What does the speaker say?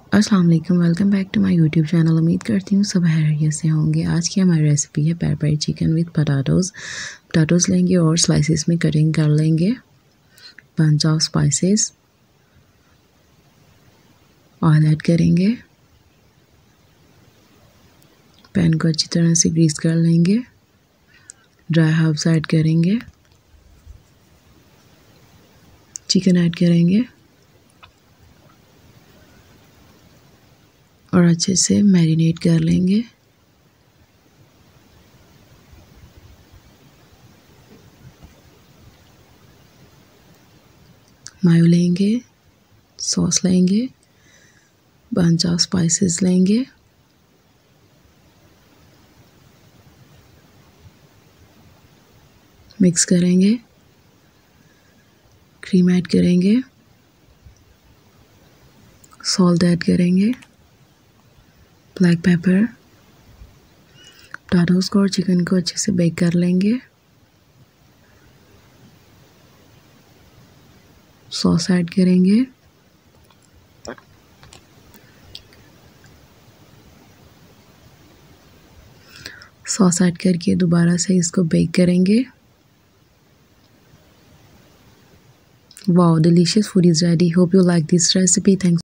अस्सलाम वालेकुम, welcome back to my YouTube channel. उम्मीद करती हूँ सब खैरियत से होंगे। आज की हमारी रेसिपी है पेपर चिकन विद पटाटोज़ लेंगे और स्लाइसेस में कटिंग कर लेंगे। Bunch of spices oil add करेंगे। पैन को अच्छी तरह से ग्रीस कर लेंगे। ड्राई हर्ब्स ऐड करेंगे। चिकन ऐड करेंगे और अच्छे से मैरिनेट कर लेंगे। मायो लेंगे, सॉस लेंगे, बंच ऑफ स्पाइसेस लेंगे, मिक्स करेंगे, क्रीम ऐड करेंगे, सॉल्ट ऐड करेंगे, ब्लैक पेपर, पटाटोज़ को और चिकन को अच्छे से बेक कर लेंगे। सॉस ऐड करेंगे, सॉस ऐड करके दोबारा से इसको बेक करेंगे। Wow, delicious food is ready. Hope you like this recipe. Thanks.